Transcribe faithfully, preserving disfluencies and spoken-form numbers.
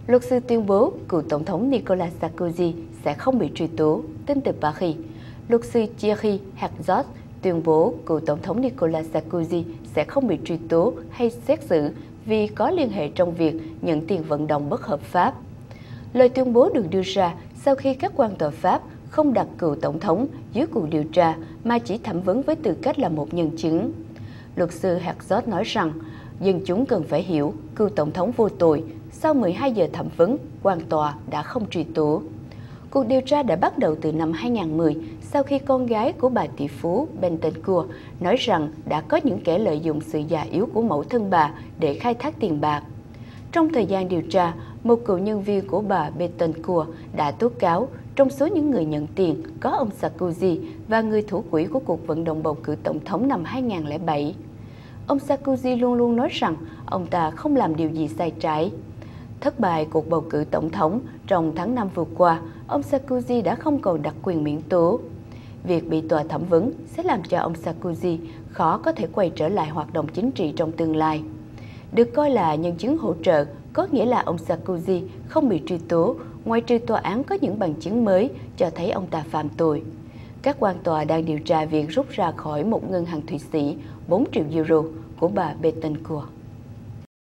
Luật sư tuyên bố cựu Tổng thống Nicolas Sarkozy sẽ không bị truy tố, tin từ Paris. Luật sư Thierry Herzog tuyên bố cựu Tổng thống Nicolas Sarkozy sẽ không bị truy tố hay xét xử vì có liên hệ trong việc nhận tiền vận động bất hợp pháp. Lời tuyên bố được đưa ra sau khi các quan tòa Pháp không đặt cựu Tổng thống dưới cuộc điều tra mà chỉ thẩm vấn với tư cách là một nhân chứng. Luật sư Herzog nói rằng, dân chúng cần phải hiểu cựu Tổng thống vô tội. Sau mười hai giờ thẩm vấn, quan tòa đã không truy tố. Cuộc điều tra đã bắt đầu từ năm hai nghìn không trăm mười sau khi con gái của bà tỷ phú Bettencourt nói rằng đã có những kẻ lợi dụng sự già yếu của mẫu thân bà để khai thác tiền bạc. Trong thời gian điều tra, một cựu nhân viên của bà Bettencourt đã tố cáo trong số những người nhận tiền có ông Sarkozy và người thủ quỹ của cuộc vận động bầu cử tổng thống năm hai nghìn không trăm lẻ bảy. Ông Sarkozy luôn luôn nói rằng ông ta không làm điều gì sai trái. Thất bại cuộc bầu cử tổng thống trong tháng năm vừa qua, ông Sarkozy đã không còn đặc quyền miễn tố. Việc bị tòa thẩm vấn sẽ làm cho ông Sarkozy khó có thể quay trở lại hoạt động chính trị trong tương lai. Được coi là nhân chứng hỗ trợ, có nghĩa là ông Sarkozy không bị truy tố, ngoại trừ tòa án có những bằng chứng mới cho thấy ông ta phạm tội. Các quan tòa đang điều tra việc rút ra khỏi một ngân hàng Thụy Sĩ bốn triệu euro của bà Bettencourt.